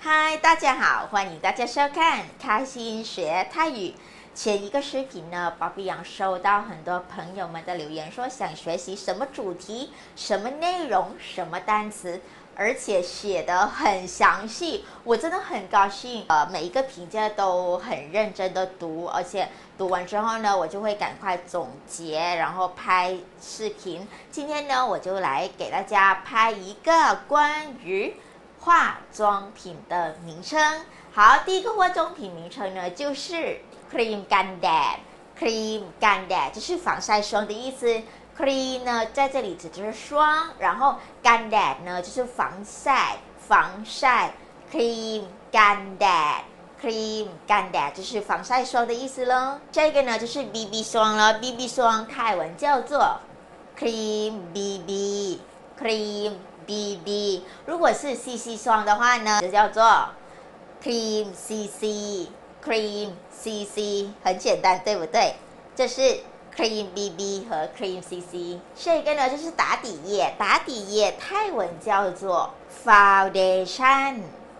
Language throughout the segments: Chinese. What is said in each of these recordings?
嗨，大家好，欢迎大家收看开心学泰语。前一个视频呢，宝贝羊收到很多朋友们的留言，说想学习什么主题、什么内容、什么单词，而且写得很详细。我真的很高兴，每一个评价都很认真的读，而且读完之后呢，我就会赶快总结，然后拍视频。今天呢，我就来给大家拍一个关于化妆品的名称。好，第一个化妆品名称呢就是cream 干แดด cream 干แดด就是防晒霜的意思。cream 呢在这里指就是霜，然后干แดด呢就是防晒cream 干แดด cream 干แดด就是防晒霜的意思咯。这个呢就是 BB 霜了， BB 霜泰文叫做 cream BB cream BB。 如果是 CC 霜的话呢，就叫做 cream CC cream CC， 很简单对不对？这是 cream BB 和 cream CC。 这个呢就是打底液，打底液泰文叫做 foundation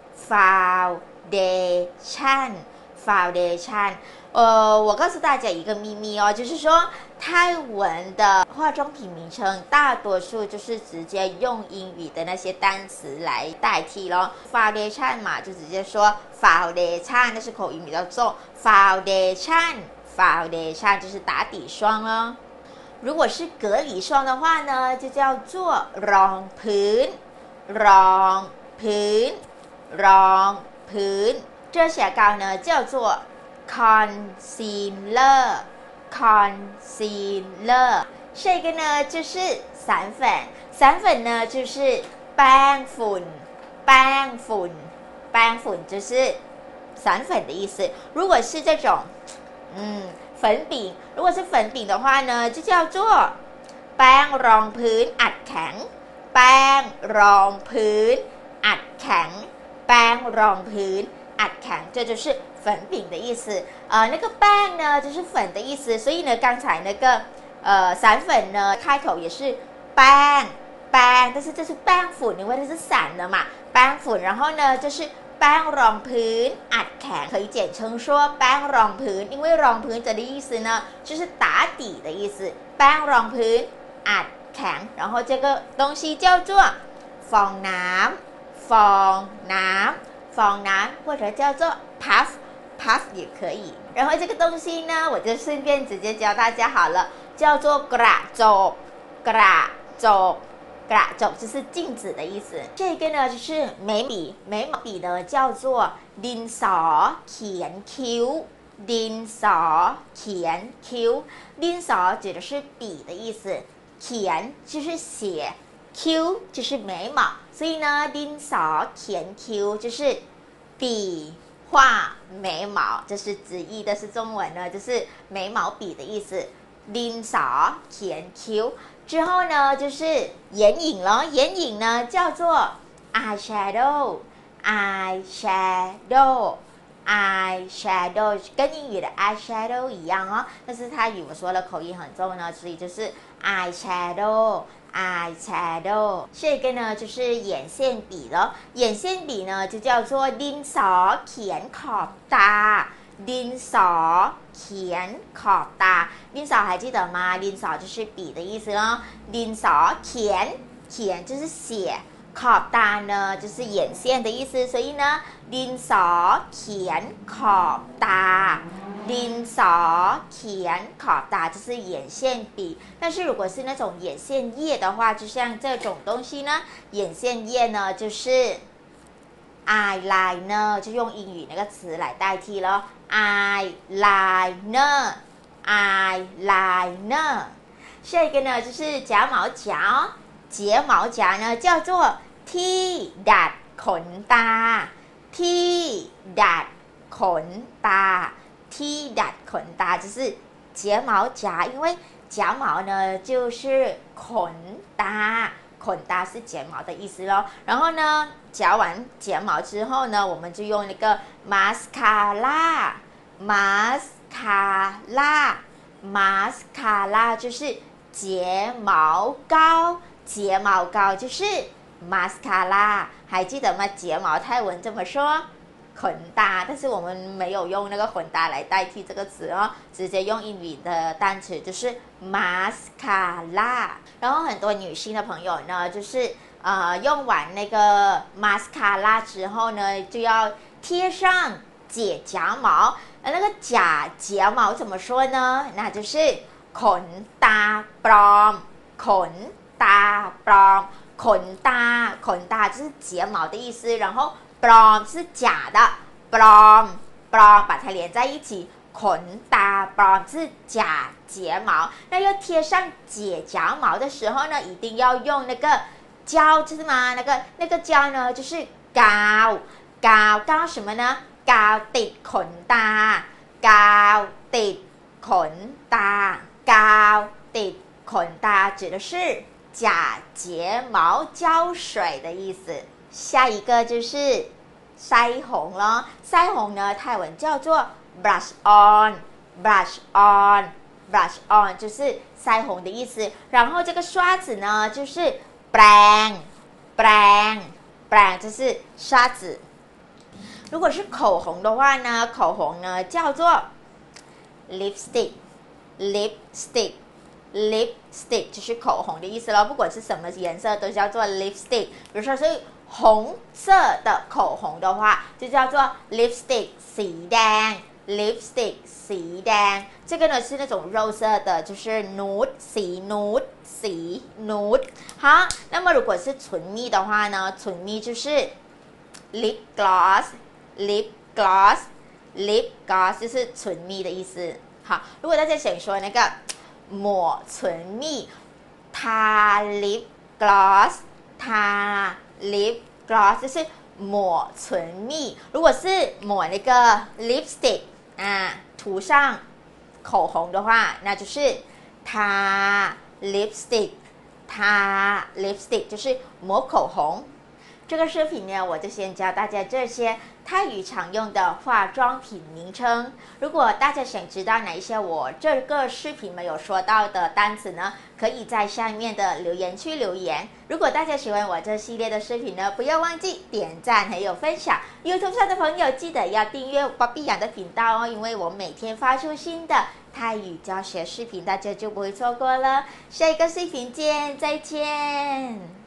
foundation。我告诉大家一个秘密哦，就是说泰文的化妆品名称大多数就是直接用英语的那些单词来代替咯。foundation 嘛，就直接说 foundation， 但是口音比较重 foundation 就是打底霜咯。如果是隔离霜的话呢，就叫做รองพื้น。遮瑕膏呢叫做 concealer。 这个呢就是散粉呢就是แป้งฝุ่น就是散粉的意思。如果是这种粉饼，如果是粉饼的话呢，就叫做แป้งรองพื้นอัดแข็งแป้งรองพื้นอัดแข็งแป้งรองพื้นอัดแข็ง，这就是粉饼的意思。那个แป้ง呢就是粉的意思，所以呢刚才那个散粉呢开口也是แป้ง，但是这是แป้งฝุ่น，因为它是散的嘛，แป้งฝุ่น。然后呢就是แป้งรองพื้นอัดแข็ง，可以简称说แป้งรองพื้น，因为รองพื้น这的意思呢就是打底的意思，แป้งรองพื้นอัดแข็ง。然后这个东西叫做ฟองน้ำ或者叫做 puff 也可以。然后这个东西呢，我就顺便直接教大家好了，叫做กระจก就是镜子的意思。这个呢就是眉毛笔呢叫做ดินสอเขียนคิ้วดินสอ指的是笔的意思，เขียน就是写，Q 就是眉毛，所以呢ดินสอเขียนคิ้ว就是笔画眉毛，这是直译的是中文呢，就是眉毛笔的意思。ดินสอเขียนคิ้ว之后呢就是眼影了，眼影呢叫做 eyeshadow 跟英语的 eyeshadow 一样哦，但是它语我说了口音很重呢，所以就是 eyeshadow。这个呢就是眼线笔了，眼线笔呢就叫做ดินสอเขียนขอบตาดินสอเขียนขอบตา。ดินสอ还记得吗？ดินสอ就是笔的意思咯，ดินสอเขียน就是写，ขอบตา呢就是眼线的意思，所以呢ดินสอเขียนขอบตาดินสอเขียนขอบตา就是眼线笔。但是如果是那种眼线液的话，就像这种东西呢，眼线液呢就是 eyeliner， 就用英语那个词来代替了 eyeliner。这个呢就是睫毛夹，睫毛夹呢叫做ที่ดัดขนตาที่ดัดขนตา就是睫毛夹，因为夹毛呢就是ขนตา是睫毛的意思咯。然后呢夹完睫毛之后呢，我们就用那个 mascara 就是睫毛膏就是 mascara， 还记得吗？睫毛泰文怎么说？混搭，但是我们没有用那个混搭来代替这个词哦，直接用英语的单词就是 mascara。然后很多女性的朋友呢，就是用完那个 mascara 之后呢，就要贴上假睫毛。那个假睫毛怎么说呢？那就是ขนตาปลอมขนตาปลอมขนตา就是睫毛的意思，然后ปลอม是假的，ปลอม把它连在一起，ขนตาปลอม是假睫毛。那要贴上假睫毛的时候呢，一定要用那个胶，知道吗？那个胶呢，就是กาว什么呢？กาวติดขนตากาวติดขนตากาวติดขนตา指的是假睫毛胶水的意思。下一个就是腮红了，腮红呢，泰文叫做 brush on，brush on 就是腮红的意思。然后这个刷子呢，就是แปรง就是刷子。如果是口红的话呢，口红呢叫做 lipstick 就是口红的意思咯，不管是什么颜色都叫做 lipstick。比如说是红色的口红的话，就叫做 lipstick สีแดง。这个呢是那种肉色的，就是 nude สี nude。好，那么如果是唇蜜的话呢，唇蜜就是 lip gloss 就是唇蜜的意思。好，如果大家想说那个抹唇蜜，ทา lip gloss 就是抹唇蜜。如果是抹那个 lipstick 涂上口红的话，那就是ทา lipstick 就是抹口红。这个视频呢，我就先教大家这些泰语常用的化妆品名称。如果大家想知道哪一些我这个视频没有说到的单词呢，可以在下面的留言区留言。如果大家喜欢我这系列的视频呢，不要忘记点赞还有分享。YouTube 上的朋友记得要订阅芭比养的频道哦，因为我每天发出新的泰语教学视频，大家就不会错过了。下一个视频见，再见。